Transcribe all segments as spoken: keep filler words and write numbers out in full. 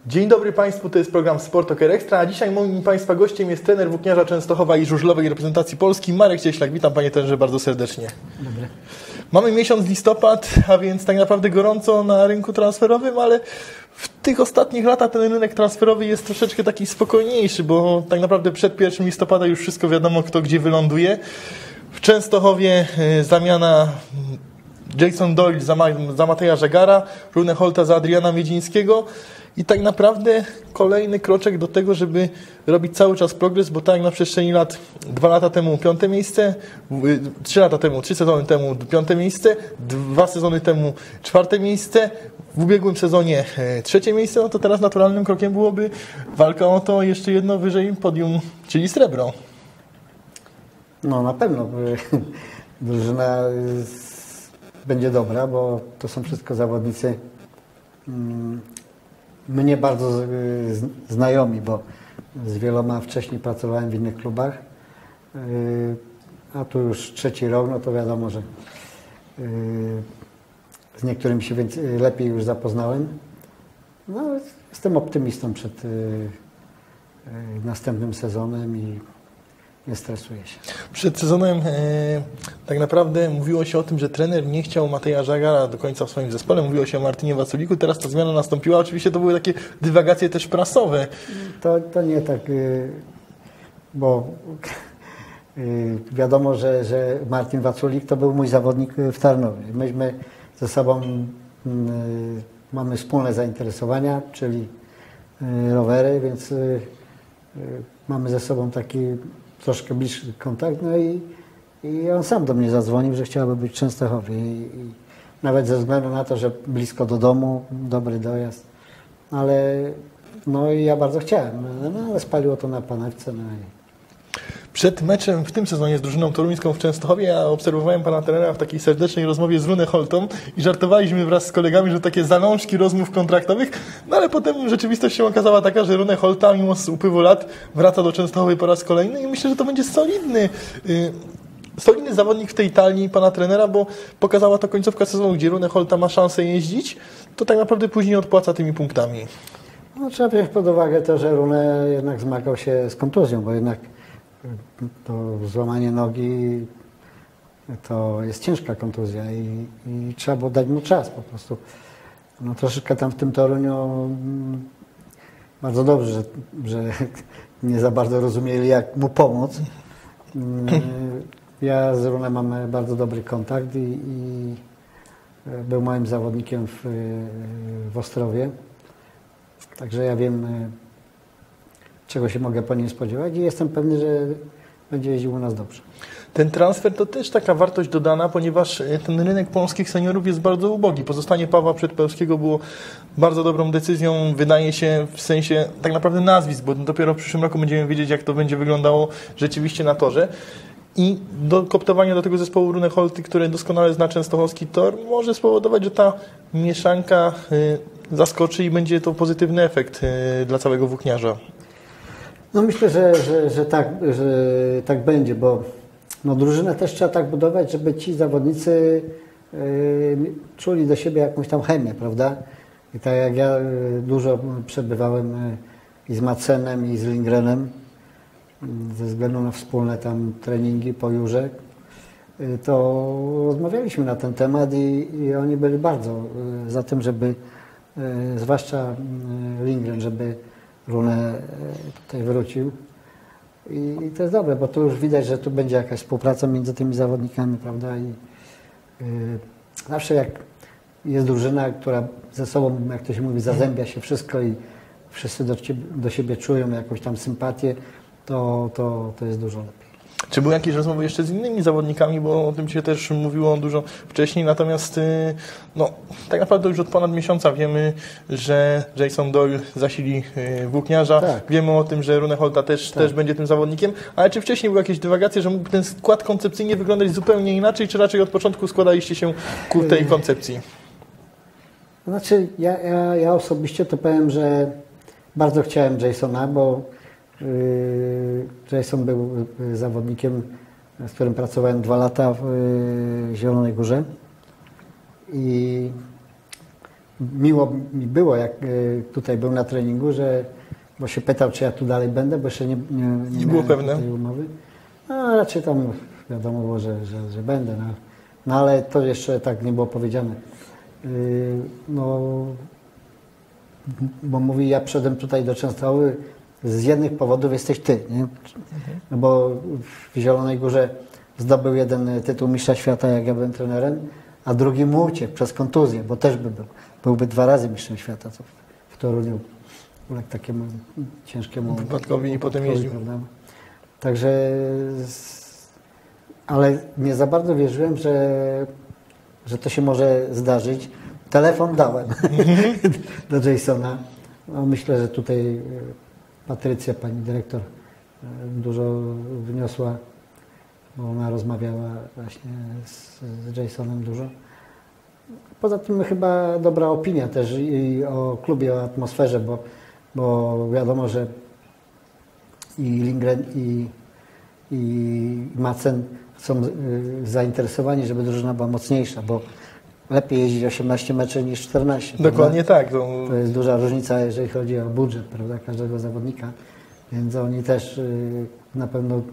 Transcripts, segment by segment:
Dzień dobry Państwu, to jest program Sport Toker Extra, a dzisiaj moim Państwa gościem jest trener Włókniarza Częstochowa i żużlowej reprezentacji Polski Marek Cieślak. Witam Panie trenerze bardzo serdecznie. Dobry. Mamy miesiąc listopad, a więc tak naprawdę gorąco na rynku transferowym, ale w tych ostatnich latach ten rynek transferowy jest troszeczkę taki spokojniejszy, bo tak naprawdę przed pierwszym listopada już wszystko wiadomo, kto gdzie wyląduje. W Częstochowie zamiana Jason Doyle za, Ma za Mateja Żagara, Rune Holta za Adriana Miedzińskiego i tak naprawdę kolejny kroczek do tego, żeby robić cały czas progres, bo tak jak na przestrzeni lat, dwa lata temu piąte miejsce, trzy lata temu, trzy sezony temu piąte miejsce, dwa sezony temu czwarte miejsce, w ubiegłym sezonie trzecie miejsce, no to teraz naturalnym krokiem byłoby walka o to jeszcze jedno wyżej podium, czyli srebro. No na pewno drużyna będzie dobra, bo to są wszystko zawodnicy mm, mnie bardzo znajomi, bo z wieloma wcześniej pracowałem w innych klubach, a tu już trzeci rok, no to wiadomo, że z niektórymi się więcej, lepiej już zapoznałem. No, jestem optymistą przed następnym sezonem i nie stresuję się. Przed sezonem e, tak naprawdę mówiło się o tym, że trener nie chciał Mateja Żagara do końca w swoim zespole. Mówiło się o Martinie Waculiku. Teraz ta zmiana nastąpiła. Oczywiście to były takie dywagacje też prasowe. To, to nie tak, bo wiadomo, że, że Martin Waculik to był mój zawodnik w Tarnowie. Myśmy ze sobą mamy wspólne zainteresowania, czyli rowery, więc mamy ze sobą taki troszkę bliższy kontakt, no i, i on sam do mnie zadzwonił, że chciałby być w Częstochowie i, i nawet ze względu na to, że blisko do domu, dobry dojazd, ale no i ja bardzo chciałem, no ale spaliło to na panewce. No i... Przed meczem w tym sezonie z drużyną toruńską w Częstochowie ja obserwowałem pana trenera w takiej serdecznej rozmowie z Rune Holtą i żartowaliśmy wraz z kolegami, że takie zalążki rozmów kontraktowych, no ale potem rzeczywistość się okazała taka, że Rune Holta mimo upływu lat wraca do Częstochowej po raz kolejny i myślę, że to będzie solidny yy, solidny zawodnik w tej talii pana trenera, bo pokazała to końcówka sezonu, gdzie Rune Holta ma szansę jeździć, to tak naprawdę później odpłaca tymi punktami. No, trzeba wziąć pod uwagę to, że Rune jednak zmagał się z kontuzją, bo jednak to złamanie nogi to jest ciężka kontuzja i, i trzeba było dać mu czas po prostu. No troszeczkę tam w tym Toruniu bardzo dobrze, że, że nie za bardzo rozumieli, jak mu pomóc. Ja z Runem mamy bardzo dobry kontakt i, i był moim zawodnikiem w, w Ostrowie. Także ja wiem, czego się mogę po nim spodziewać i jestem pewny, że będzie jeździł u nas dobrze. Ten transfer to też taka wartość dodana, ponieważ ten rynek polskich seniorów jest bardzo ubogi. Pozostanie Pawła Przedpełskiego było bardzo dobrą decyzją, wydaje się, w sensie tak naprawdę nazwisk, bo dopiero w przyszłym roku będziemy wiedzieć, jak to będzie wyglądało rzeczywiście na torze. I do koptowania do tego zespołu Rune Holty, który doskonale zna częstochowski tor, może spowodować, że ta mieszanka y, zaskoczy i będzie to pozytywny efekt y, dla całego włókniarza. No myślę, że, że, że, tak, że tak będzie, bo no, drużynę też trzeba tak budować, żeby ci zawodnicy y, czuli do siebie jakąś tam chemię, prawda? I tak jak ja y, dużo przebywałem y, i z Madsenem, i z Lindgrenem, y, ze względu na wspólne tam treningi po Jurze, y, to rozmawialiśmy na ten temat i, i oni byli bardzo y, za tym, żeby, y, zwłaszcza y, Lindgren, żeby Rune tutaj wrócił I, i to jest dobre, bo tu już widać, że tu będzie jakaś współpraca między tymi zawodnikami, prawda? I yy, zawsze jak jest drużyna, która ze sobą, jak to się mówi, zazębia się wszystko i wszyscy do, ciebie, do siebie czują jakąś tam sympatię, to, to, to jest dużo lepiej. Czy były jakieś rozmowy jeszcze z innymi zawodnikami, bo o tym się też mówiło dużo wcześniej, natomiast no, tak naprawdę już od ponad miesiąca wiemy, że Jason Doyle zasili włókniarza, tak. Wiemy o tym, że Rune Holta też, tak. też będzie tym zawodnikiem, ale czy wcześniej były jakieś dywagacje, że mógłby ten skład koncepcyjnie wyglądać zupełnie inaczej, czy raczej od początku składaliście się ku tej koncepcji? Znaczy, ja, ja, ja osobiście to powiem, że bardzo chciałem Jasona, bo Jason był zawodnikiem, z którym pracowałem dwa lata w Zielonej Górze i miło mi było, jak tutaj był na treningu, że bo się pytał, czy ja tu dalej będę, bo jeszcze nie, nie, nie, nie było pewne tej umowy. No raczej tam wiadomo było, że, że, że będę. No. no ale to jeszcze tak nie było powiedziane. Yy, no, bo mówi, ja przyszedłem tutaj do Częstochowy, z jednych powodów jesteś ty, nie? No bo w Zielonej Górze zdobył jeden tytuł mistrza świata, jak ja byłem trenerem, a drugi mu uciekł przez kontuzję, bo też by był. Byłby dwa razy mistrzem świata, co w, w Toruniu uległ takiemu ciężkiemu wypadkowi i potem jeździł. Prawda? Także, ale nie za bardzo wierzyłem, że, że to się może zdarzyć. Telefon dałem do Jasona. No, myślę, że tutaj Patrycja, pani dyrektor, dużo wniosła, bo ona rozmawiała właśnie z, z Jasonem dużo. Poza tym chyba dobra opinia też i o klubie, o atmosferze, bo, bo wiadomo, że i Lindgren i, i Madsen są zainteresowani, żeby drużyna była mocniejsza, bo lepiej jeździć osiemnaście meczów niż czternaście. Dokładnie prawda? tak. To... to jest duża różnica, jeżeli chodzi o budżet, prawda, każdego zawodnika. Więc oni też y, na pewno y,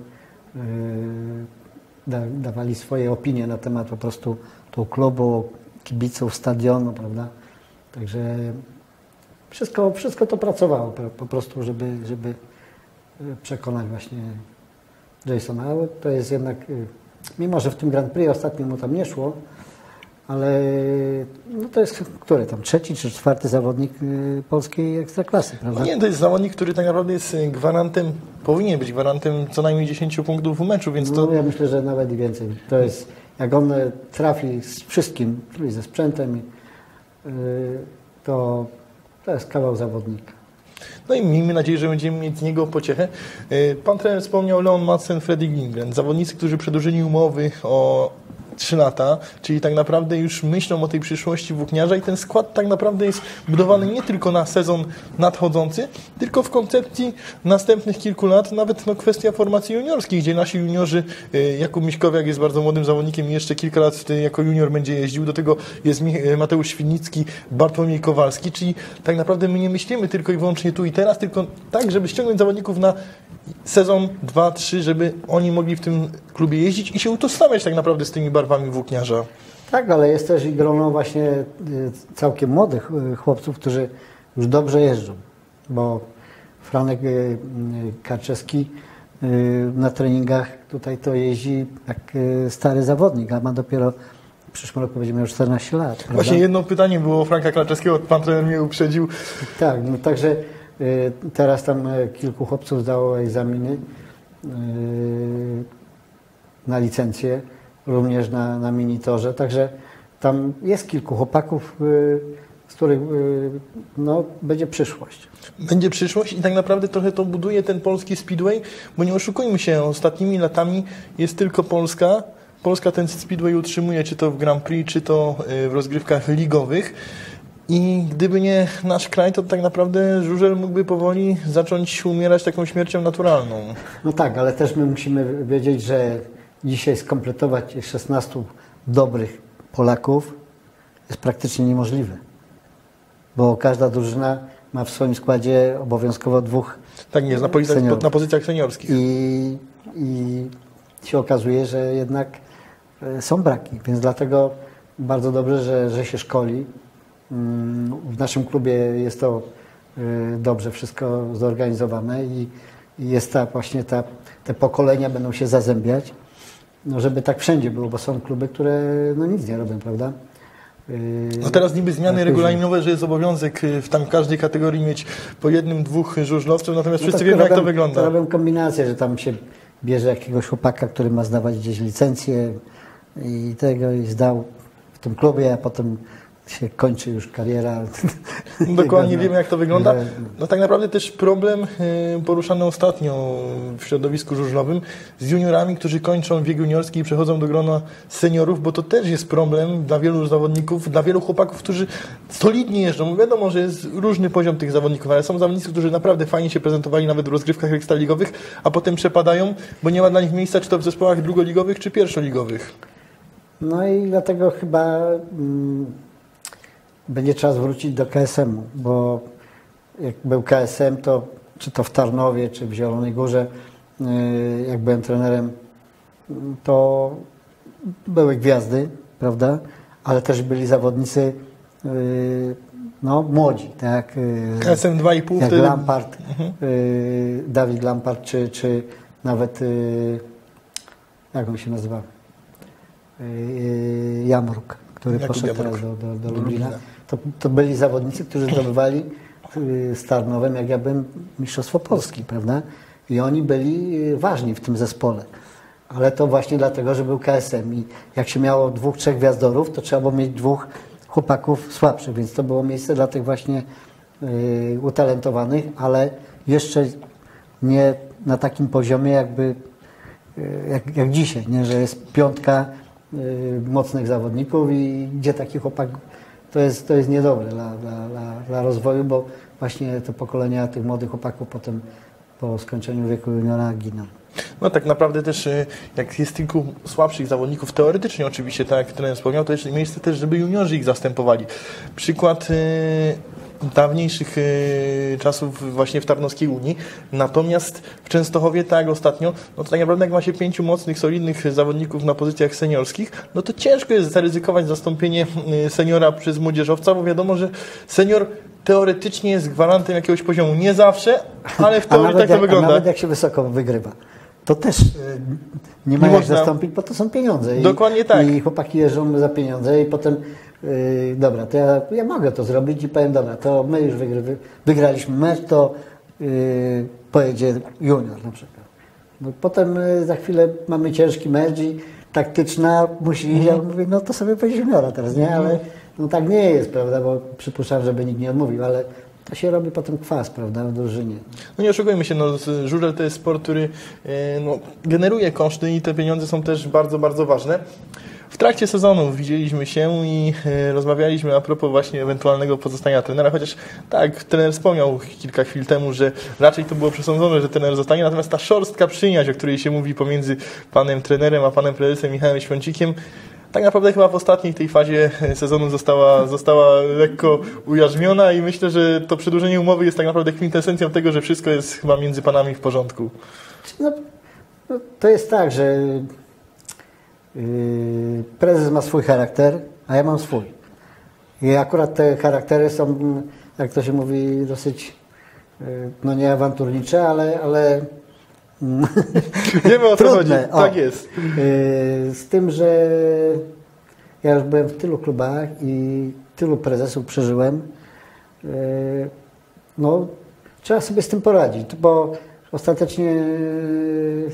da, dawali swoje opinie na temat po prostu tu klubu, kibiców, stadionu, prawda. Także wszystko, wszystko to pracowało po prostu, żeby, żeby przekonać właśnie Jasona. Ale to jest jednak, mimo że w tym Grand Prix ostatnio mu tam nie szło, ale no to jest, który tam, trzeci czy czwarty zawodnik polskiej ekstraklasy, prawda? No nie, to jest zawodnik, który tak naprawdę jest gwarantem, powinien być gwarantem co najmniej dziesięć punktów w meczu, więc to... No ja myślę, że nawet i więcej. To jest, jak on trafi z wszystkim, i ze sprzętem, to, to jest kawał zawodnika. No i miejmy nadzieję, że będziemy mieć z niego pociechę. Pan trener wspomniał Leon Madsen, Fredrik Lindgren. Zawodnicy, którzy przedłużyli umowy o trzy lata, czyli tak naprawdę już myślą o tej przyszłości włókniarza i ten skład tak naprawdę jest budowany nie tylko na sezon nadchodzący, tylko w koncepcji następnych kilku lat, nawet no, kwestia formacji juniorskiej, gdzie nasi juniorzy, Jakub Miśkowiak jest bardzo młodym zawodnikiem i jeszcze kilka lat jako junior będzie jeździł, do tego jest Mateusz Świdnicki, Bartłomiej Kowalski, czyli tak naprawdę my nie myślimy tylko i wyłącznie tu i teraz, tylko tak, żeby ściągnąć zawodników na sezon, dwa, trzy, żeby oni mogli w tym klubie jeździć i się utożsamiać tak naprawdę z tymi barwami włókniarza. Tak, ale jest też i grono właśnie całkiem młodych chłopców, którzy już dobrze jeżdżą, bo Franek Karczewski na treningach tutaj to jeździ jak stary zawodnik, a ma dopiero w przyszłym roku będzie miał czternaście lat. Prawda? Właśnie jedno pytanie było o Franka Karczewskiego, pan trener mnie uprzedził. Tak, no także teraz tam kilku chłopców zdało egzaminy na licencję, również na, na minitorze, także tam jest kilku chłopaków, z których no, będzie przyszłość. Będzie przyszłość i tak naprawdę trochę to buduje ten polski speedway, bo nie oszukujmy się, ostatnimi latami jest tylko Polska. Polska ten speedway utrzymuje, czy to w Grand Prix, czy to w rozgrywkach ligowych. I gdyby nie nasz kraj, to tak naprawdę żużel mógłby powoli zacząć umierać taką śmiercią naturalną. No tak, ale też my musimy wiedzieć, że dzisiaj skompletować szesnastu dobrych Polaków jest praktycznie niemożliwe. Bo każda drużyna ma w swoim składzie obowiązkowo dwóch Tak nie jest, na, pozycjach, na pozycjach seniorskich. I, I się okazuje, że jednak są braki, więc dlatego bardzo dobrze, że, że się szkoli. W naszym klubie jest to dobrze wszystko zorganizowane i jest ta właśnie ta, te pokolenia będą się zazębiać, no żeby tak wszędzie było, bo są kluby, które no nic nie robią, prawda? No teraz niby zmiany regulaminowe, że jest obowiązek w tam każdej kategorii mieć po jednym, dwóch żużlowców, natomiast no wszyscy wiemy, jak to wygląda. To robią kombinację, że tam się bierze jakiegoś chłopaka, który ma zdawać gdzieś licencję i tego i zdał w tym klubie, a potem się kończy już kariera. Dokładnie wiemy, jak to wygląda. No tak naprawdę też problem poruszany ostatnio w środowisku żużlowym z juniorami, którzy kończą wiek juniorski i przechodzą do grona seniorów, bo to też jest problem dla wielu zawodników, dla wielu chłopaków, którzy solidnie jeżdżą. Wiadomo, że jest różny poziom tych zawodników, ale są zawodnicy, którzy naprawdę fajnie się prezentowali nawet w rozgrywkach ekstraligowych, a potem przepadają, bo nie ma dla nich miejsca, czy to w zespołach drugoligowych, czy pierwszoligowych. No i dlatego chyba... Mm, będzie czas wrócić do K S M u, bo jak był K S M, to czy to w Tarnowie, czy w Zielonej Górze, jak byłem trenerem, to były gwiazdy, prawda? Ale też byli zawodnicy no, młodzi, tak? K S M dwa i pół jak wtedy... Lampard, mhm. Dawid Lampard, czy, czy nawet jak on się nazywa? Jamruk, który Jakub poszedł Jamruk. teraz do, do, do Do Lublina. Lublina. To, to byli zawodnicy, którzy zdobywali z Tarnowem, jak ja byłem, Mistrzostwo Polski, prawda? I oni byli ważni w tym zespole. Ale to właśnie dlatego, że był K S M i jak się miało dwóch, trzech gwiazdorów, to trzeba było mieć dwóch chłopaków słabszych, więc to było miejsce dla tych właśnie y, utalentowanych, ale jeszcze nie na takim poziomie jakby y, jak, jak dzisiaj, nie? Że jest piątka y, mocnych zawodników i gdzie taki chłopak, to jest, to jest niedobre dla, dla, dla, dla rozwoju, bo właśnie te pokolenia tych młodych chłopaków potem po skończeniu wieku juniora giną. No tak naprawdę też, jak jest kilku słabszych zawodników, teoretycznie oczywiście, tak jak trener wspomniał, to jest miejsce też, żeby juniorzy ich zastępowali. Przykład yy, dawniejszych yy, czasów właśnie w Tarnowskiej Unii. Natomiast w Częstochowie, tak jak ostatnio, no to tak naprawdę jak ma się pięciu mocnych, solidnych zawodników na pozycjach seniorskich, no to ciężko jest zaryzykować zastąpienie yy, seniora przez młodzieżowca, bo wiadomo, że senior teoretycznie jest gwarantem jakiegoś poziomu. Nie zawsze, ale w teorii tak to jak, wygląda. A nawet jak się wysoko wygrywa, to też y, nie ma Nie jak można. zastąpić, bo to są pieniądze. I, Dokładnie tak. I chłopaki jeżdżą za pieniądze i potem, y, dobra, to ja, ja mogę to zrobić i powiem, dobra, to my już wygry, wygraliśmy mecz, to y, pojedzie junior na przykład. No, potem y, za chwilę mamy ciężki mecz i taktyczna musi iść, ja mówię, no to sobie pojedzie juniora teraz, nie? Ale no tak nie jest, prawda, bo przypuszczam, żeby nikt nie odmówił, ale to się robi potem kwas, prawda, w drużynie. No nie oszukujmy się, no, żużel to jest sport, który e, no, generuje koszty i te pieniądze są też bardzo, bardzo ważne. W trakcie sezonu widzieliśmy się i e, rozmawialiśmy a propos właśnie ewentualnego pozostania trenera, chociaż tak, trener wspomniał kilka chwil temu, że raczej to było przesądzone, że trener zostanie, natomiast ta szorstka przyjaźń, o której się mówi pomiędzy panem trenerem a panem prezesem Michałem Świącikiem, tak naprawdę chyba w ostatniej tej fazie sezonu została, została lekko ujarzmiona i myślę, że to przedłużenie umowy jest tak naprawdę kwintesencją tego, że wszystko jest chyba między panami w porządku. No, no, to jest tak, że yy, prezes ma swój charakter, a ja mam swój. I akurat te charaktery są, jak to się mówi, dosyć yy, no nie awanturnicze, ale, ale wiemy o co chodzi. trudne. O, tak jest. Yy, z tym, że ja już byłem w tylu klubach i tylu prezesów przeżyłem. Yy, no, trzeba sobie z tym poradzić, bo ostatecznie yy,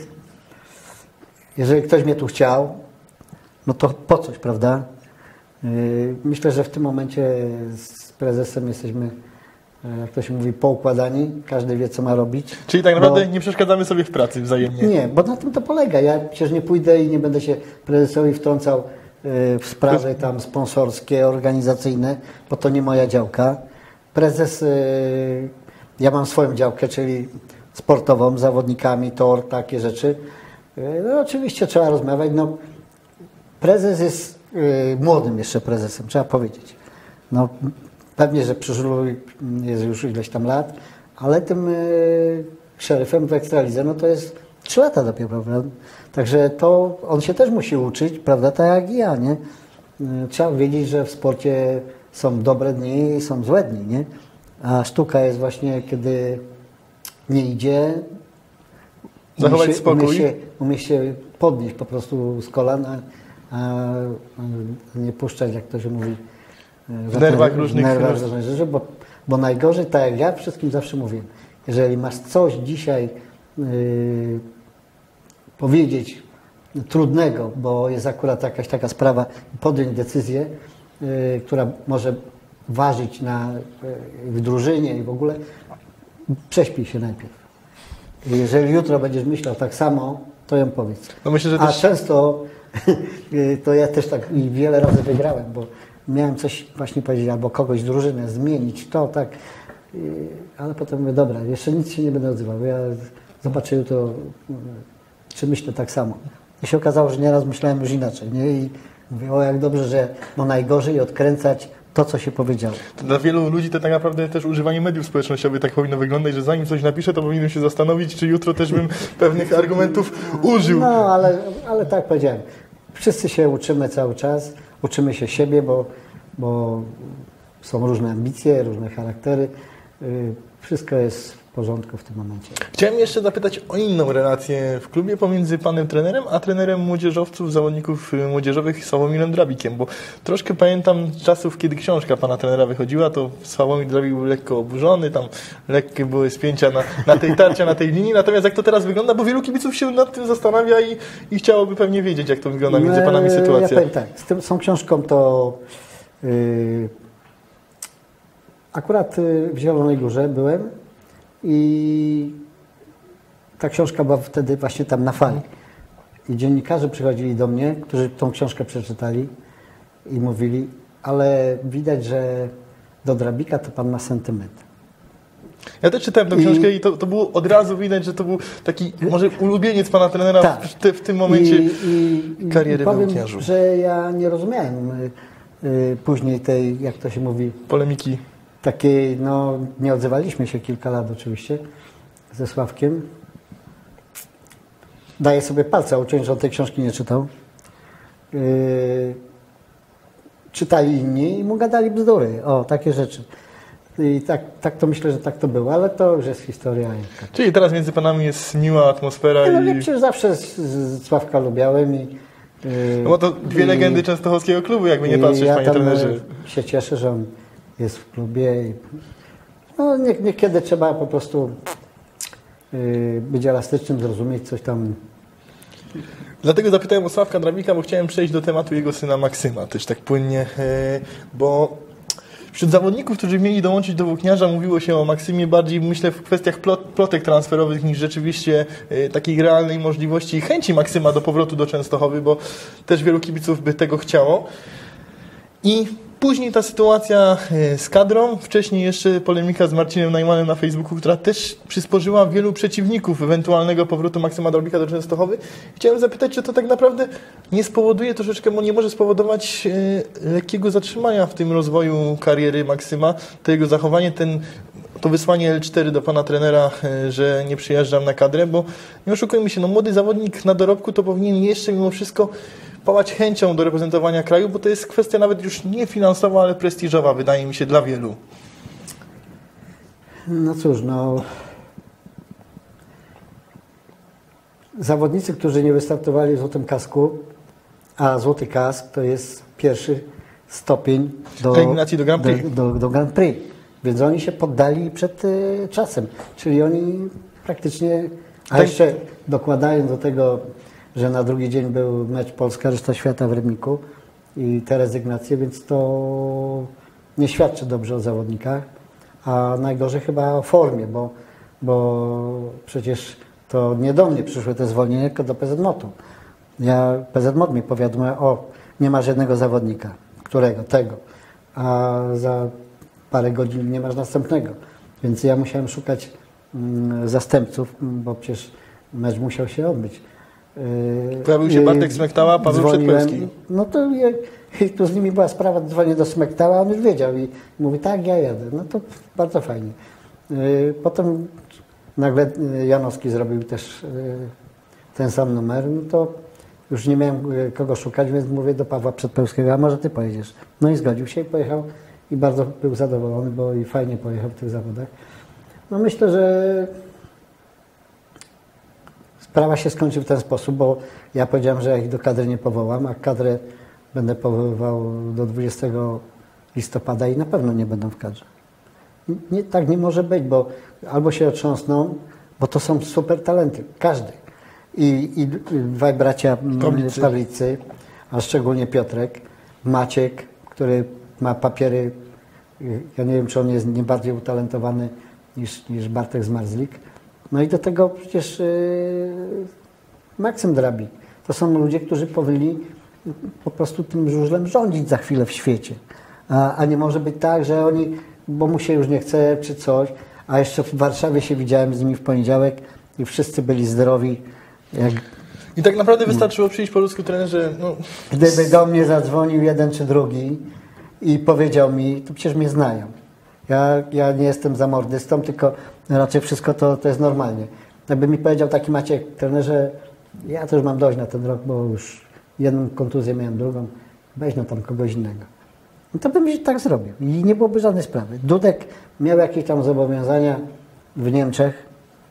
jeżeli ktoś mnie tu chciał, no to po coś, prawda? Yy, myślę, że w tym momencie z prezesem jesteśmy, jak to się mówi, poukładani. Każdy wie, co ma robić. Czyli tak naprawdę bo... nie przeszkadzamy sobie w pracy wzajemnie. Nie, bo na tym to polega. Ja przecież nie pójdę i nie będę się prezesowi wtrącał w sprawy tam sponsorskie, organizacyjne, bo to nie moja działka. Prezes, ja mam swoją działkę, czyli sportową, z zawodnikami, tor, takie rzeczy. No oczywiście trzeba rozmawiać. No, prezes jest młodym jeszcze prezesem, trzeba powiedzieć. No, pewnie, że przy żulu jest już ileś tam lat, ale tym szeryfem w Ekstralidze, no to jest trzy lata dopiero, prawda? Także to on się też musi uczyć, prawda, tak jak i ja, nie? Trzeba wiedzieć, że w sporcie są dobre dni i są złe dni, nie? A sztuka jest właśnie, kiedy nie idzie, zachować umie się, spokój. Umie się, umie się podnieść po prostu z kolana, a nie puszczać, jak to się mówi, w nerwach różnych, nerwach różnych rzeczy, bo, bo najgorzej, tak jak ja wszystkim zawsze mówię, jeżeli masz coś dzisiaj yy, powiedzieć trudnego, bo jest akurat jakaś taka sprawa, podjąć decyzję, yy, która może ważyć na, yy, w drużynie i w ogóle, prześpij się najpierw. Jeżeli jutro będziesz myślał tak samo, to ją powiedz. No myślę, że A też... często to ja też tak i wiele razy wygrałem, bo miałem coś właśnie powiedzieć, albo kogoś drużynę zmienić, to tak, ale potem mówię, dobra, jeszcze nic się nie będę odzywał, ja zobaczę jutro, czy myślę tak samo. I się okazało, że nieraz myślałem już inaczej, nie? I mówię, o jak dobrze, że no najgorzej odkręcać to, co się powiedziało. To dla wielu ludzi to tak naprawdę też używanie mediów społecznościowych tak powinno wyglądać, że zanim coś napiszę, to powinienem się zastanowić, czy jutro też bym pewnych argumentów użył. No, ale, ale tak powiedziałem. Wszyscy się uczymy cały czas, uczymy się siebie, bo, bo są różne ambicje, różne charaktery. Wszystko jest w porządku w tym momencie. Chciałem jeszcze zapytać o inną relację w klubie pomiędzy panem trenerem, a trenerem młodzieżowców, zawodników młodzieżowych Sławomirem Drabikiem, bo troszkę pamiętam czasów, kiedy książka pana trenera wychodziła, to Sławomir Drabik był lekko oburzony, tam lekkie były spięcia na, na tej tarcia, na tej linii, natomiast jak to teraz wygląda, bo wielu kibiców się nad tym zastanawia i, i chciałoby pewnie wiedzieć, jak to wygląda między panami sytuacja. Ja powiem tak, z tym, z tą książką to yy, akurat w Zielonej Górze byłem i ta książka była wtedy właśnie tam na fali. I dziennikarze przychodzili do mnie, którzy tą książkę przeczytali i mówili, ale widać, że do Drabika to pan ma sentyment. Ja też czytałem tę książkę i, i to, to było od razu widać, że to był taki może ulubieniec pana trenera tak. w, te, w tym momencie I, i, kariery powiem, włókniarzu. że ja nie rozumiałem y, y, później tej, jak to się mówi, polemiki. Takiej, no nie odzywaliśmy się kilka lat oczywiście ze Sławkiem. Daję sobie palca uciąć, że on tej książki nie czytał. Yy, czytali inni i mu gadali bzdury. O, takie rzeczy. I tak, tak to myślę, że tak to było, ale to już jest historia. Czyli teraz między panami jest miła atmosfera. No, i... no przecież zawsze z, z Sławka lubiałem. I, yy, no bo to dwie i, legendy częstochowskiego klubu, jakby nie patrzeć, ja panie tam trenerze. Się cieszę, że on jest w klubie. I, no, nie, niekiedy trzeba po prostu yy, być elastycznym, zrozumieć coś tam. Dlatego zapytałem o Sławka Drabika, bo chciałem przejść do tematu jego syna Maksyma, też tak płynnie, yy, bo wśród zawodników, którzy mieli dołączyć do włókniarza, mówiło się o Maksymie bardziej, myślę, w kwestiach plot, plotek transferowych niż rzeczywiście yy, takiej realnej możliwości i chęci Maksyma do powrotu do Częstochowy, bo też wielu kibiców by tego chciało. I później ta sytuacja z kadrą, wcześniej jeszcze polemika z Marcinem Najmanem na Facebooku, która też przysporzyła wielu przeciwników ewentualnego powrotu Maksyma Drabika do Częstochowy. Chciałem zapytać, czy to tak naprawdę nie spowoduje troszeczkę, nie może spowodować e, lekkiego zatrzymania w tym rozwoju kariery Maksyma, to jego zachowanie, ten, to wysłanie L cztery do pana trenera, e, że nie przyjeżdżam na kadrę, bo nie oszukujmy się, no młody zawodnik na dorobku to powinien jeszcze mimo wszystko pałać chęcią do reprezentowania kraju, bo to jest kwestia nawet już nie finansowa, ale prestiżowa, wydaje mi się, dla wielu. No cóż, no... Zawodnicy, którzy nie wystartowali w Złotym Kasku, a Złoty Kask to jest pierwszy stopień do, eliminacji do Grand Prix. Do, do, do Grand Prix. Więc oni się poddali przed y, czasem. Czyli oni praktycznie... A tak. jeszcze dokładając do tego, że na drugi dzień był mecz Polska, reszta świata w Rybniku i te rezygnacje, więc to nie świadczy dobrze o zawodnikach, a najgorzej chyba o formie, bo, bo przecież to nie do mnie przyszły te zwolnienia, tylko do P Z M O T-u. Ja, P Z M O T mi powiadomił, o, nie ma żadnego zawodnika, którego, tego, a za parę godzin nie masz następnego. Więc ja musiałem szukać mm, zastępców, bo przecież mecz musiał się odbyć. Pojawił się Bartek Smektała, Paweł Przedpełski. No to je, tu z nimi była sprawa, dzwonię do Smektała, on już wiedział i mówi, tak, ja jadę. No to bardzo fajnie. Potem nagle Janowski zrobił też ten sam numer, no to już nie miałem kogo szukać, więc mówię do Pawła Przedpełskiego, a może ty pojedziesz? No i zgodził się i pojechał i bardzo był zadowolony, bo i fajnie pojechał w tych zawodach. No myślę, że sprawa się skończy w ten sposób, bo ja powiedziałem, że ja ich do kadry nie powołam, a kadrę będę powoływał do dwudziestego listopada i na pewno nie będą w kadrze. Nie, tak nie może być, bo albo się otrząsną, bo to są super talenty, każdy. I, i dwaj bracia Pawlicy. Pawlicy, a szczególnie Piotrek, Maciek, który ma papiery, ja nie wiem, czy on jest nie bardziej utalentowany niż, niż Bartek Zmarzlik. No i do tego przecież yy, Maksym Drabik. To są ludzie, którzy powinni po prostu tym żużlem rządzić za chwilę w świecie. A, a nie może być tak, że oni, bo mu się już nie chce czy coś, a jeszcze w Warszawie się widziałem z nimi w poniedziałek i wszyscy byli zdrowi. Jak... I tak naprawdę wystarczyło przyjść po ludzku trenerze. No... Gdyby do mnie zadzwonił jeden czy drugi i powiedział mi, to przecież mnie znają. Ja, ja nie jestem zamordystą, tylko raczej wszystko to, to jest normalnie. Jakby mi powiedział taki Maciek, trenerze, ja też mam dość na ten rok, bo już jedną kontuzję miałem, drugą, weź no tam kogoś innego. No to bym tak zrobił i nie byłoby żadnej sprawy. Dudek miał jakieś tam zobowiązania w Niemczech,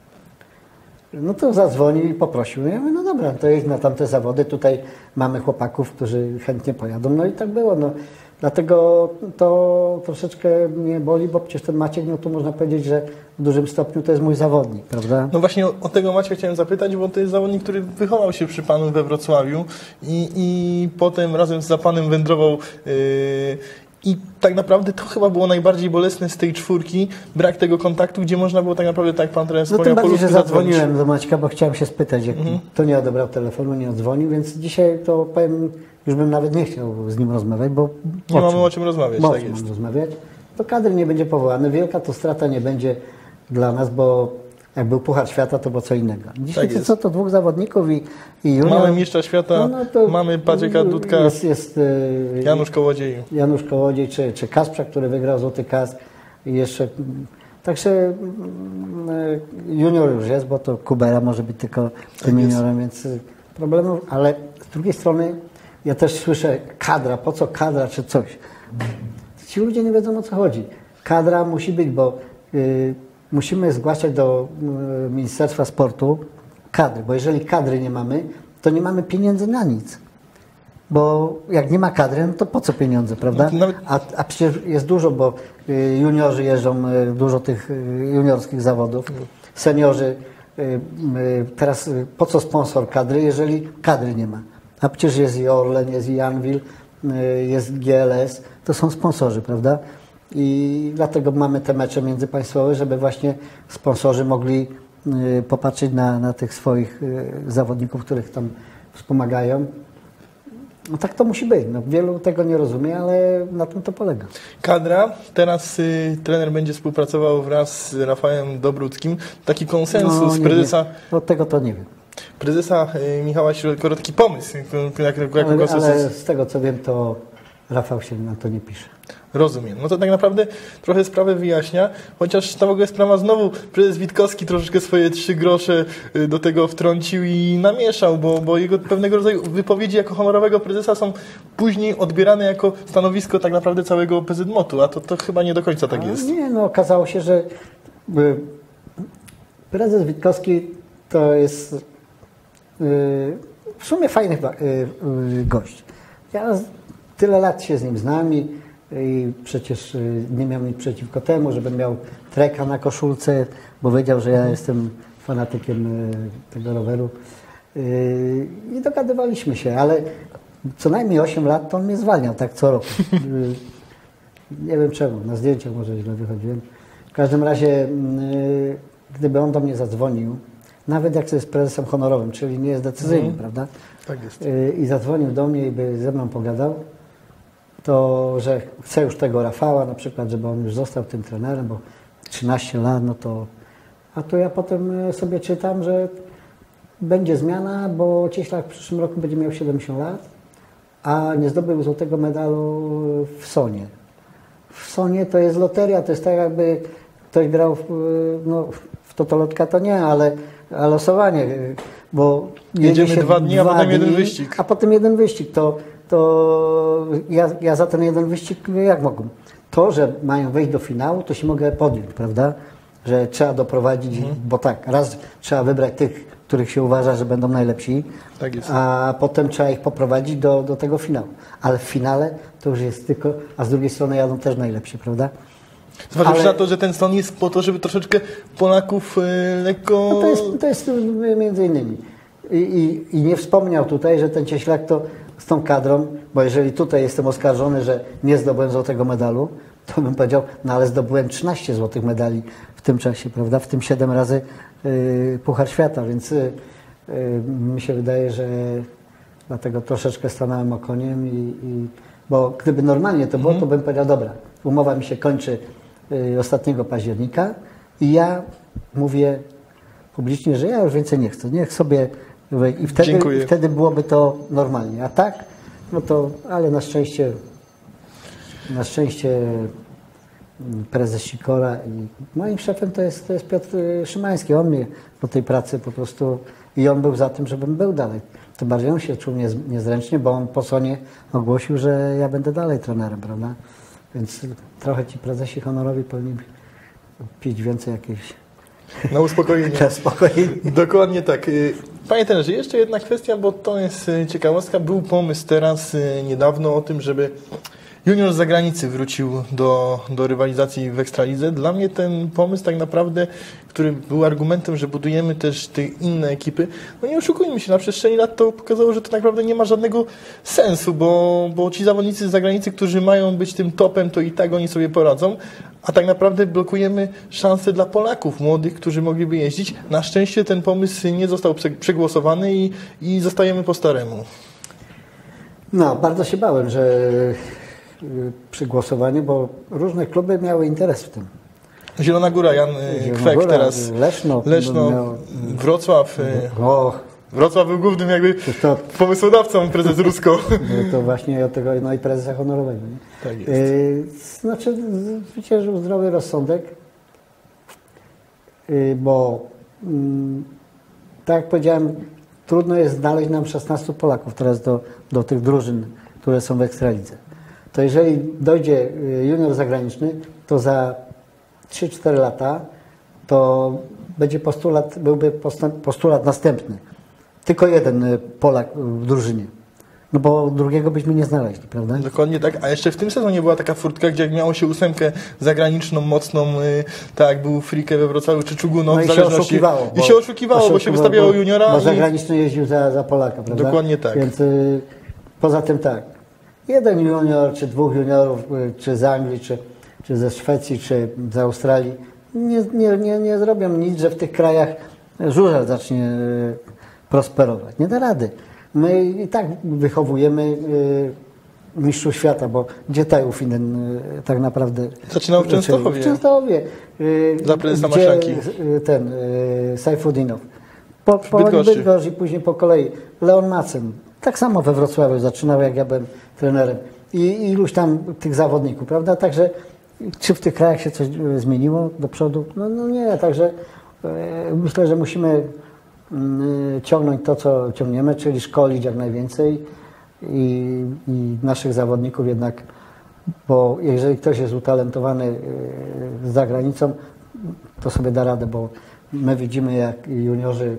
no to zadzwonił i poprosił. Ja mówię, no dobra, to jedź na tamte zawody, tutaj mamy chłopaków, którzy chętnie pojadą. No i tak było. No. Dlatego to troszeczkę mnie boli, bo przecież ten Maciek, no tu można powiedzieć, że w dużym stopniu to jest mój zawodnik, prawda? No właśnie o, o tego Macieja chciałem zapytać, bo to jest zawodnik, który wychował się przy Panu we Wrocławiu i, i potem razem z Zapanem wędrował yy, i tak naprawdę to chyba było najbardziej bolesne z tej czwórki, brak tego kontaktu, gdzie można było tak naprawdę, tak jak Pan trener wspomniał, no tym bardziej, że zadzwonić. Zadzwoniłem do Maćka, bo chciałem się spytać, jak mhm. to nie odebrał telefonu, nie odzwonił, więc dzisiaj to powiem, już bym nawet nie chciał z nim rozmawiać, bo nie mamy o czym rozmawiać, tak jest. Mam rozmawiać. To kadr nie będzie powołany, wielka to strata nie będzie dla nas, bo jak był Puchar Świata, to było co innego. Dzisiaj tak to co, to dwóch zawodników i, i junior. Mamy mistrza świata, no, no mamy Patryka Dudka, jest, jest, Janusz Kołodziej. Janusz Kołodziej, czy, czy Kasprzak, który wygrał Złoty Kask i jeszcze, także junior już jest, bo to Kubera może być tylko tym tak juniorem, więc problemów, ale z drugiej strony ja też słyszę kadra, po co kadra czy coś. Ci ludzie nie wiedzą, o co chodzi. Kadra musi być, bo y, musimy zgłaszać do y, Ministerstwa Sportu kadry, bo jeżeli kadry nie mamy, to nie mamy pieniędzy na nic. Bo jak nie ma kadry, no to po co pieniądze, prawda? A, a przecież jest dużo, bo y, juniorzy jeżdżą, y, dużo tych y, juniorskich zawodów, seniorzy. Y, y, teraz y, po co sponsor kadry, jeżeli kadry nie ma? A przecież jest i Orlen, jest i Anwil, y, jest G L S, to są sponsorzy, prawda? I dlatego mamy te mecze międzypaństwowe, żeby właśnie sponsorzy mogli y, popatrzeć na, na tych swoich y, zawodników, których tam wspomagają. No tak to musi być. No, wielu tego nie rozumie, ale na tym to polega. Kadra. Teraz y, trener będzie współpracował wraz z Rafałem Dobruckim. Taki konsensus no, prezesa... Nie. Od tego to nie wiem. Prezesa y, Michała Środkorotki pomysł. Jak, jak, jak ale, ale z tego co wiem, to Rafał się na to nie pisze. Rozumiem. No to tak naprawdę trochę sprawę wyjaśnia, chociaż ta w ogóle sprawa znowu prezes Witkowski troszeczkę swoje trzy grosze do tego wtrącił i namieszał, bo, bo jego pewnego rodzaju wypowiedzi jako honorowego prezesa są później odbierane jako stanowisko tak naprawdę całego P Z M O T-u, a to, to chyba nie do końca tak jest. A nie, no okazało się, że prezes Witkowski to jest w sumie fajny gość. Ja tyle lat się z nim znam i, i przecież nie miał nic przeciwko temu, żebym miał treka na koszulce, bo wiedział, że ja jestem fanatykiem tego roweru. I dogadywaliśmy się, ale co najmniej osiem lat to on mnie zwalniał, tak co roku. Nie wiem czemu, na zdjęciach może źle wychodziłem. W każdym razie, gdyby on do mnie zadzwonił, nawet jak to jest prezesem honorowym, czyli nie jest decyzyjny, mm. prawda? Tak jest. I zadzwonił do mnie i by ze mną pogadał, to, że chce już tego Rafała na przykład, żeby on już został tym trenerem, bo trzynaście lat, no to... A to ja potem sobie czytam, że będzie zmiana, bo Cieślak w przyszłym roku będzie miał siedemdziesiąt lat, a nie zdobył złotego medalu w Sonie. W Sonie to jest loteria, to jest tak jakby ktoś grał w, no, w totolotka to nie, ale, ale losowanie, bo jedziemy dwa dni, a potem dni, jeden wyścig. A potem jeden wyścig, to, to ja, ja za ten jeden wyścig jak mogę? To, że mają wejść do finału, to się mogę podjąć, prawda? Że trzeba doprowadzić, mhm. bo tak, raz trzeba wybrać tych, których się uważa, że będą najlepsi, tak jest. A potem trzeba ich poprowadzić do, do tego finału. Ale w finale to już jest tylko, a z drugiej strony jadą też najlepsi, prawda? Zważywszy Ale... na to, że ten stan jest po to, żeby troszeczkę Polaków yy, lekko... No to, jest, to jest między innymi. I, i, I nie wspomniał tutaj, że ten Cieślak to z tą kadrą, bo jeżeli tutaj jestem oskarżony, że nie zdobyłem złotego medalu, to bym powiedział, no ale zdobyłem trzynaście złotych medali w tym czasie, prawda? W tym siedem razy yy, Puchar Świata, więc yy, mi się wydaje, że dlatego troszeczkę stanąłem okoniem i, i bo gdyby normalnie to było, mm. to bym powiedział, dobra, umowa mi się kończy yy, ostatniego października i ja mówię publicznie, że ja już więcej nie chcę, niech sobie i wtedy, wtedy byłoby to normalnie, a tak, no to, ale na szczęście na szczęście prezes Sikora i moim szefem to jest, to jest Piotr Szymański. On mnie do tej pracy po prostu i on był za tym, żebym był dalej. Tym bardziej on się czuł niezręcznie, bo on po Sonie ogłosił, że ja będę dalej trenerem, prawda? Więc trochę ci prezesi honorowi powinni pić więcej jakiejś... Na uspokojenie. Na uspokojenie. Dokładnie tak. Panie trenerze, jeszcze jedna kwestia, bo to jest ciekawostka. Był pomysł teraz niedawno o tym, żeby junior z zagranicy wrócił do, do rywalizacji w Ekstralidze. Dla mnie ten pomysł tak naprawdę, który był argumentem, że budujemy też te inne ekipy, no nie oszukujmy się, na przestrzeni lat to pokazało, że to naprawdę nie ma żadnego sensu, bo, bo ci zawodnicy z zagranicy, którzy mają być tym topem, to i tak oni sobie poradzą, a tak naprawdę blokujemy szanse dla Polaków młodych, którzy mogliby jeździć. Na szczęście ten pomysł nie został przegłosowany i, i zostajemy po staremu. No, bardzo się bałem, że przy głosowaniu, bo różne kluby miały interes w tym. Zielona Góra, Jan Kwek Góra, teraz, Leszno, Leszno miał... Wrocław. O, Wrocław był głównym jakby to, pomysłodawcą, prezes Rusko. To właśnie od tego, no i prezesa honorowego. Nie? Tak jest. Yy, znaczy, zwyciężył zdrowy rozsądek, yy, bo yy, tak jak powiedziałem, trudno jest znaleźć nam szesnastu Polaków teraz do, do tych drużyn, które są w Ekstralidze. To jeżeli dojdzie junior zagraniczny, to za trzy cztery lata to będzie postulat, byłby postulat następny. Tylko jeden Polak w drużynie. No bo drugiego byśmy nie znaleźli, prawda? Dokładnie tak. A jeszcze w tym sezonie była taka furtka, gdzie jak miało się ósemkę zagraniczną, mocną, tak jak był Frikę we Wrocławiu czy Czugunow. No i się oszukiwało. I się oszukiwało, bo, bo się wystawiało juniora. Bo i... zagraniczny jeździł za, za Polaka, prawda? Dokładnie tak. Więc y, poza tym tak. Jeden junior, czy dwóch juniorów, czy z Anglii, czy, czy ze Szwecji, czy z Australii nie, nie, nie, nie zrobią nic, że w tych krajach żużel zacznie prosperować. Nie da rady. My i tak wychowujemy mistrzów świata, bo gdzie Tajufinen tak naprawdę... Zaczynał w Częstochowie. W Częstochowie. Dla prezesa gdzie Maszanki. Ten Sajfudinow. Po, po Bydgoszczy. Bydgoszcz i później po kolei Leon Macen. Tak samo we Wrocławiu zaczynał, jak ja byłem trenerem. I iluś tam tych zawodników, prawda? Także czy w tych krajach się coś zmieniło do przodu? No, no nie, także e, myślę, że musimy y, ciągnąć to, co ciągniemy, czyli szkolić jak najwięcej i, i naszych zawodników jednak, bo jeżeli ktoś jest utalentowany y, za granicą, to sobie da radę, bo my widzimy, jak juniorzy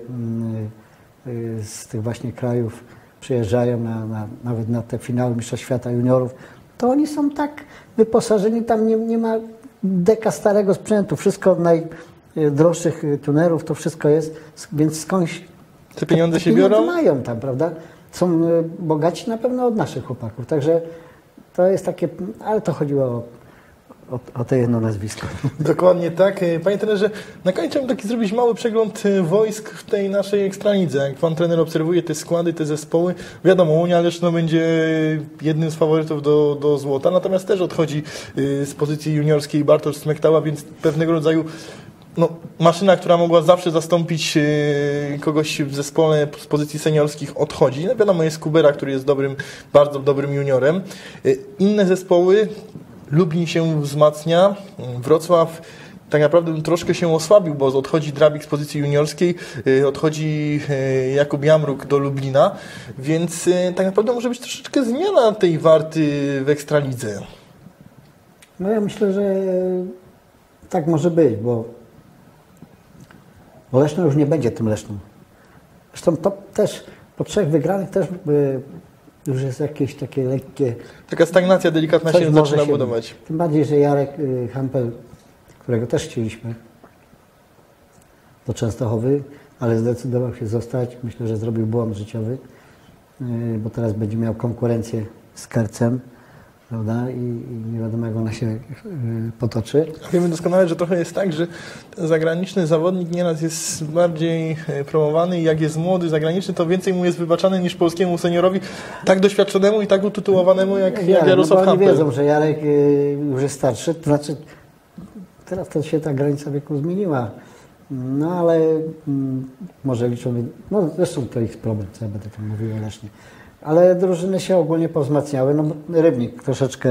y, y, z tych właśnie krajów przyjeżdżają na, na, nawet na te finały Mistrzostw Świata Juniorów, to oni są tak wyposażeni, tam nie, nie ma deka starego sprzętu, wszystko od najdroższych tunerów, to wszystko jest, więc skądś te pieniądze te się pieniądze biorą? mają tam, prawda? Są bogaci na pewno od naszych chłopaków, także to jest takie, ale to chodziło o O, o to jedno nazwisko. Dokładnie tak. Panie trenerze, na koniec chciałbym taki zrobić mały przegląd wojsk w tej naszej Ekstralidze. Jak pan trener obserwuje te składy, te zespoły, wiadomo, Unia Leszno będzie jednym z faworytów do, do złota, natomiast też odchodzi z pozycji juniorskiej Bartosz Smektała, więc pewnego rodzaju no, maszyna, która mogła zawsze zastąpić kogoś w zespole z pozycji seniorskich, odchodzi. No, wiadomo, jest Kubera, który jest dobrym, bardzo dobrym juniorem. Inne zespoły, Lublin się wzmacnia, Wrocław tak naprawdę troszkę się osłabił, bo odchodzi Drabik z pozycji juniorskiej, odchodzi Jakub Jamruk do Lublina, więc tak naprawdę może być troszeczkę zmiana tej Warty w Ekstralidze. No ja myślę, że tak może być, bo, bo Leszno już nie będzie tym Leszną. Zresztą to też po trzech wygranych też by już jest jakieś takie lekkie... Taka stagnacja delikatna się zaczyna budować. Tym bardziej, że Jarek y, Hampel, którego też chcieliśmy do Częstochowy, ale zdecydował się zostać. Myślę, że zrobił błąd życiowy, y, bo teraz będzie miał konkurencję z Kercem, prawda? I, i nie wiadomo, jak ona się y, potoczy. Wiemy doskonale, że trochę jest tak, że ten zagraniczny zawodnik nieraz jest bardziej promowany i jak jest młody, zagraniczny, to więcej mu jest wybaczane niż polskiemu seniorowi, tak doświadczonemu i tak utytułowanemu jak, jak, jak Jarosław no, bo Hampel. Oni wiedzą, że Jarek y, już jest starszy, to znaczy teraz to się ta granica wieku zmieniła, no ale y, może liczą, no zresztą to ich problem, co ja będę tam mówił o Lesznie. Ale drużyny się ogólnie powzmacniały, no Rybnik troszeczkę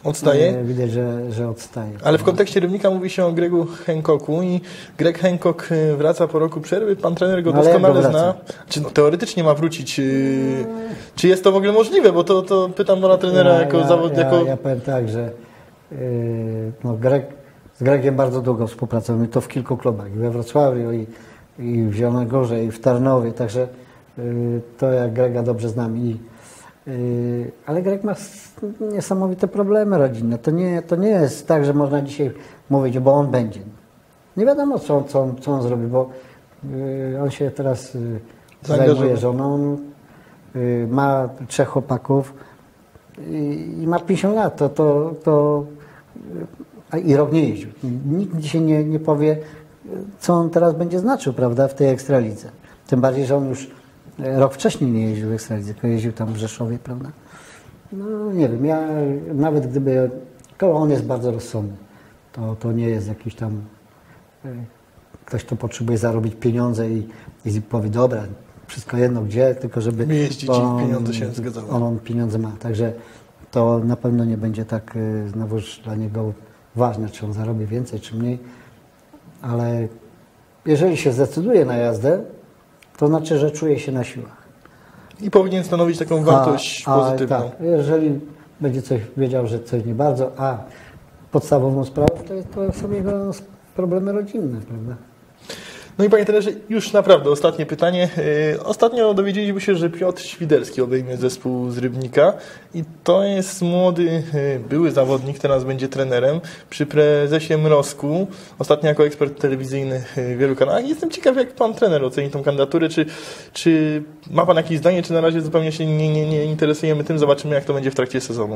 Odstaje? Widać, że, że odstaje. Ale w kontekście Rybnika mówi się o Gregu Hancocku i Greg Hancock wraca po roku przerwy. Pan trener go No, doskonale zna. Czy no, teoretycznie ma wrócić? Yy, czy jest to w ogóle możliwe? Bo to, to pytam pana trenera ja, jako ja, zawod... Ja, jako... ja powiem tak, że yy, no Greg, z Gregiem bardzo długo współpracujemy. To w kilku klubach. I we Wrocławiu, i, i w Zielonej Górze, i w Tarnowie. Także yy, to ja Grega dobrze znam. I, yy, ale Greg ma niesamowite problemy rodzinne. To nie, to nie jest tak, że można dzisiaj mówić, bo on będzie. Nie wiadomo, co, co, on, co on zrobi, bo yy, on się teraz yy, zajmuje żoną, yy, ma trzech chłopaków i, i ma pięćdziesiąt lat. To, to, to, yy, i rok nie jeździł. Nikt dzisiaj nie, nie powie, co on teraz będzie znaczył, prawda, w tej Ekstralidze. Tym bardziej, że on już rok wcześniej nie jeździł w Ekstralidze, tylko jeździł tam w Rzeszowie, prawda. No nie wiem, ja nawet gdyby, tylko on jest bardzo rozsądny, to, to nie jest jakiś tam ktoś, kto potrzebuje zarobić pieniądze i, i powie, dobra, wszystko jedno gdzie, tylko żeby jeździć on, i pieniądze się zgadzały. On, on pieniądze ma, także to na pewno nie będzie tak znowuż dla niego ważne, czy on zarobi więcej, czy mniej, ale jeżeli się zdecyduje na jazdę, to znaczy, że czuje się na siłach. I powinien stanowić taką wartość a, a, pozytywną. Tak, jeżeli będzie coś wiedział, że coś nie bardzo, a podstawową sprawą to, to są jego problemy rodzinne, prawda? No i panie trenerze, już naprawdę ostatnie pytanie. Ostatnio dowiedzieliśmy się, że Piotr Świderski obejmie zespół z Rybnika i to jest młody, były zawodnik, teraz będzie trenerem przy prezesie Mrozku. Ostatnio jako ekspert telewizyjny w wielu kanałach. Jestem ciekaw, jak pan trener oceni tą kandydaturę. Czy, czy ma pan jakieś zdanie, czy na razie zupełnie się nie, nie, nie interesujemy tym? Zobaczymy, jak to będzie w trakcie sezonu.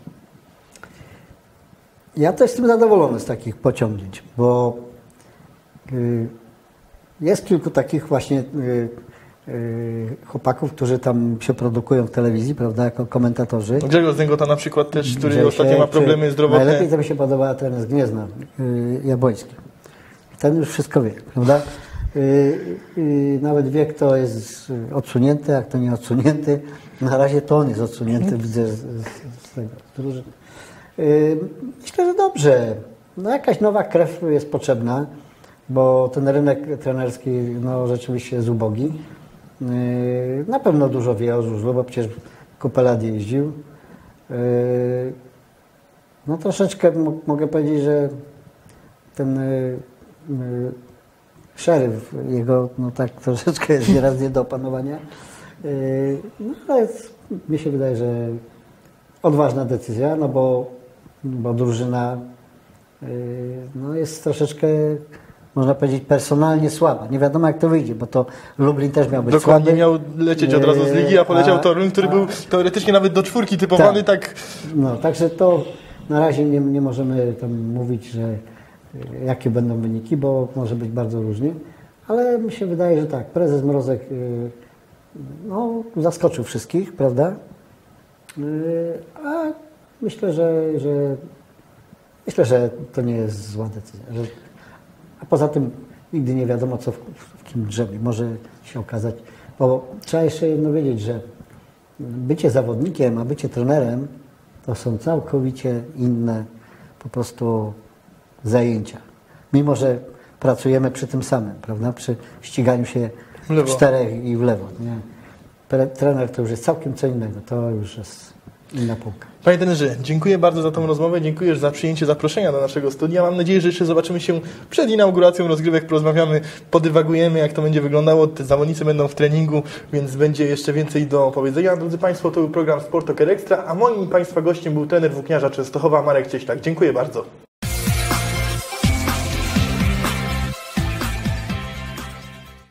Ja też jestem zadowolony z takich pociągnięć, bo yy, jest kilku takich właśnie yy, yy, chłopaków, którzy tam się produkują w telewizji, prawda, jako komentatorzy. Grzegorz Zęgota na przykład też, który Że ostatnio się, ma problemy zdrowotne. Najlepiej to mi się podoba ten z Gniezna, yy, Jabłoński. Ten już wszystko wie, prawda? Yy, yy, nawet wie, kto jest odsunięty, a kto nie odsunięty. Na razie to on jest odsunięty, widzę z, z, z tego z drużyny. Yy, myślę, że dobrze. No, jakaś nowa krew jest potrzebna, bo ten rynek trenerski no, rzeczywiście jest ubogi. Yy, na pewno dużo wie o żużlu, bo przecież kupę lat jeździł. Yy, no troszeczkę mogę powiedzieć, że ten yy, yy, szeryf jego no tak troszeczkę jest nieraz nie do opanowania. Yy, no ale mi się wydaje, że odważna decyzja, no bo, bo drużyna yy, no jest troszeczkę, można powiedzieć, personalnie słaba. Nie wiadomo, jak to wyjdzie, bo to Lublin też miał być Dokładnie, słaby. miał lecieć od razu z ligi, a poleciał a, Toruń, który a, był teoretycznie nawet do czwórki typowany, tak. tak... No, także to na razie nie, nie możemy tam mówić, że y, jakie będą wyniki, bo może być bardzo różnie, ale mi się wydaje, że tak, prezes Mrozek y, no, zaskoczył wszystkich, prawda? Y, a myślę, że, że myślę, że to nie jest zła decyzja. Że, a poza tym nigdy nie wiadomo, co w, w kim drzemie. Może się okazać, bo trzeba jeszcze jedno wiedzieć, że bycie zawodnikiem, a bycie trenerem to są całkowicie inne po prostu zajęcia. Mimo że pracujemy przy tym samym, prawda? Przy ściganiu się w czterech i w lewo. Nie? Trener to już jest całkiem co innego. To już jest inna półka. Panie trenerze, dziękuję bardzo za tą rozmowę, dziękuję za przyjęcie zaproszenia do naszego studia. Mam nadzieję, że jeszcze zobaczymy się przed inauguracją rozgrywek, porozmawiamy, podywagujemy, jak to będzie wyglądało. Te zawodnicy będą w treningu, więc będzie jeszcze więcej do powiedzenia. Drodzy Państwo, to był program Sport Talk Extra, a moim Państwa gościem był trener włókniarza Częstochowa Marek Cieślak. Dziękuję bardzo.